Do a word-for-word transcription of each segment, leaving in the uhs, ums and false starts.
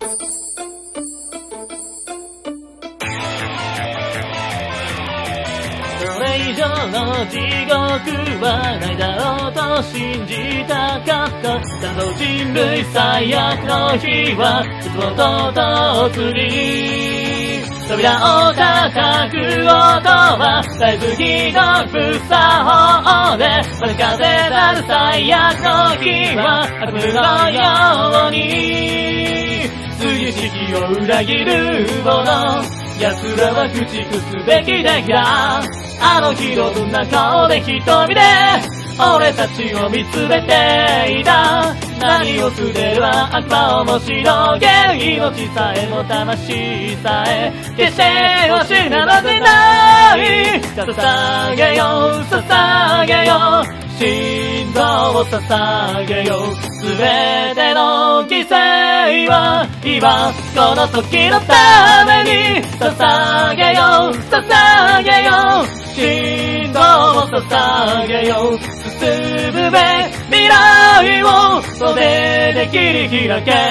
それ以上の地獄はないだろうと信じたかった。多分人類最悪の日はいつもと突に扉を叩く音はだいぶひどくさほうで、まだ風なる最悪の日は悪夢のように次式を裏切る者、奴らは駆逐すべきだが、あの日のどんな顔で瞳で俺たちを見つめていた。何をすれば悪魔をもしのげる、命さえも魂さえ決して失わせない。捧げよう捧げよう心臓を捧げよう、すべての犠牲は今この時のために捧げよう捧げよう心臓を捧げよう、進むべ未来を袖で切り開け。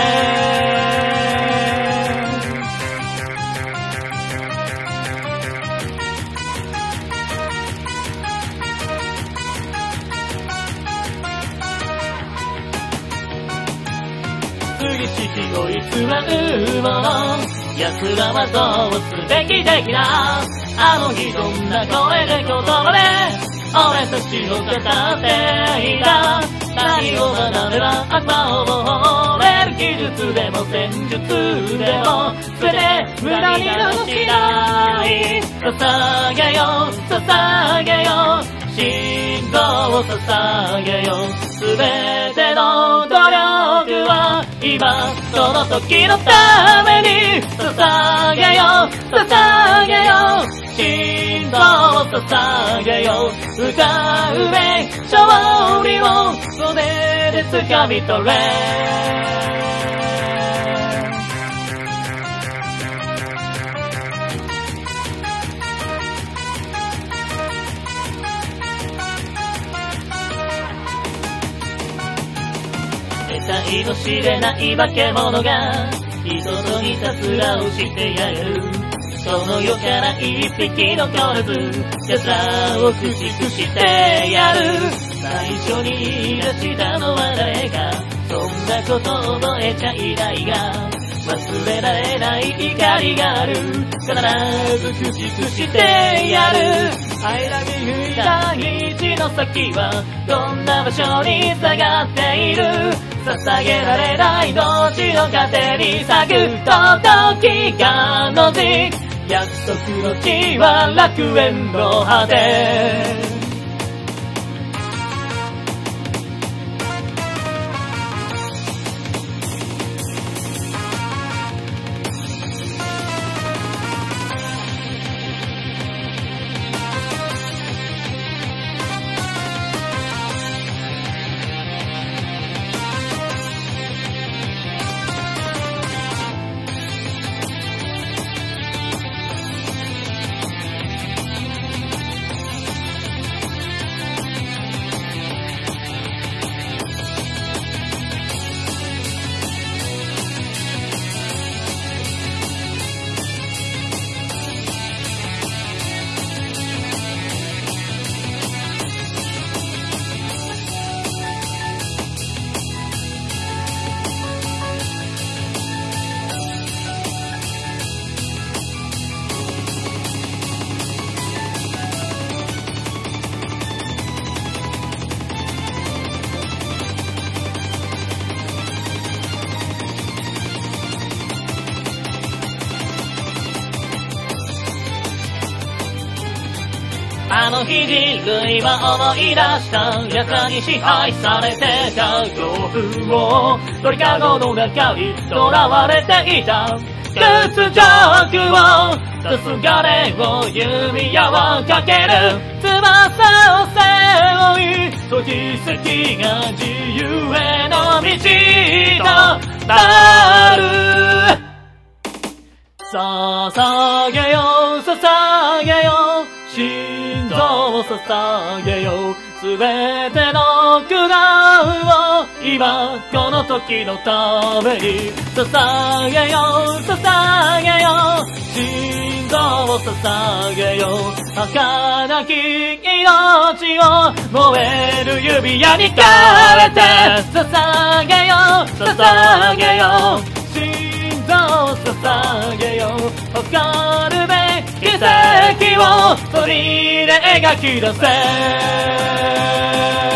次式を偽る者、奴らはどうすべき的な。あの日どんな声で言葉で俺たちを語っていた。何を学べば悪魔をも惚れる、技術でも戦術でも全て無駄になしない。捧げよう捧げよう心臓を捧げよう、すべての努力は今その時のために捧げよう捧げよう心臓を捧げよう、歌うべ勝利を袖で掴み取れ。得体の知れない化け物が人といたずらをしてやる。この世から一匹残らず奴らを駆逐してやる。最初に言い出したのは誰か、そんなこと覚えちゃいないが忘れられない怒りがある。必ず駆逐してやる。I love you た道の先はどんな場所に下がっている。捧げられない命の糧に咲く時がの字、約束の地は楽園の果て。あの日人類は思い出した、奴らに支配されてた恐怖を鳥かごの中に囚われていた屈辱を黄昏を弓矢をかける翼を背負い、閉じ先が自由への道となる。捧げよう捧げよう心臓を捧げよう、 すべての苦難を今この時のために捧げよう捧げよう心臓を捧げよう儚き命を燃える指輪に変えて捧げよう捧げよう心臓を捧げよう誇るべき奇跡を鳥で描き出せ